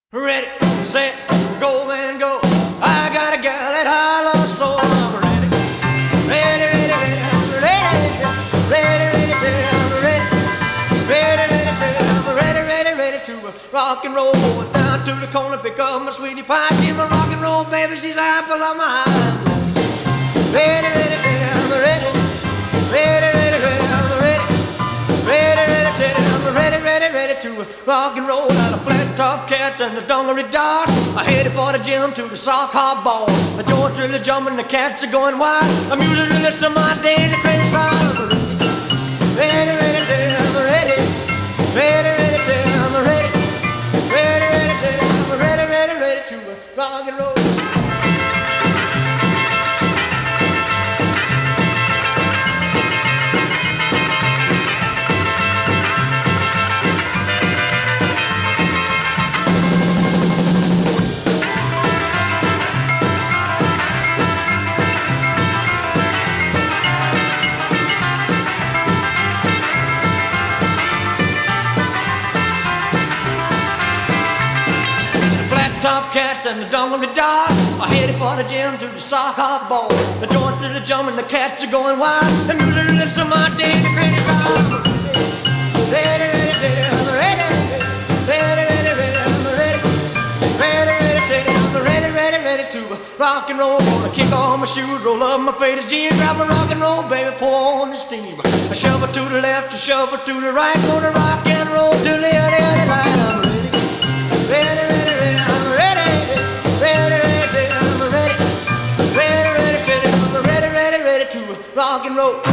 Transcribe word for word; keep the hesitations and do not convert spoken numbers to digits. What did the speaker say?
Ready, set, go and go. I got a gal that I love so I'm ready. Ready, ready, ready, I'm ready. Ready, ready, ready, I'm ready. Ready, ready, ready, I'm ready, ready, ready to rock and roll. Going down to the corner, pick up my sweetie pie. She's my rock and roll baby, she's apple of my eye. Ready, ready, ready, I'm ready. Ready, ready, ready, I'm ready. Ready, ready, ready, I'm ready, ready, ready to rock and roll. Out of flat top cats and the dungaree dogs. I headed for the gym to the sock hop ball. The joints really jumping, the cats are going wild. The music really some my days, the crazy crowd. Ready, ready, ready, I'm ready. Ready, ready, ready, I'm ready. Ready, ready, ready, I'm ready, ready, ready to rock and roll. Top cats and the dungaree dogs. I headed for the gym to the sock hop ball. The joints are jumping, the cats are going wild. The music listen my day, the crazy crowd. Ready, ready, ready, I'm ready. Ready, ready, ready, I'm ready. Ready, ready, ready, I'm ready, ready, ready to rock and roll. Gonna kick on my shoes, roll up my faded jeans, grab my rock and roll, baby, pour on the steam. I shove it to the left, I shove it to the right. Gonna rock and roll till the other light. I'm ready. Ready, ready, ready, I'm ready. Ready, ready, ready, I'm ready. Ready, ready, ready, I'm ready, ready, ready to rock and roll.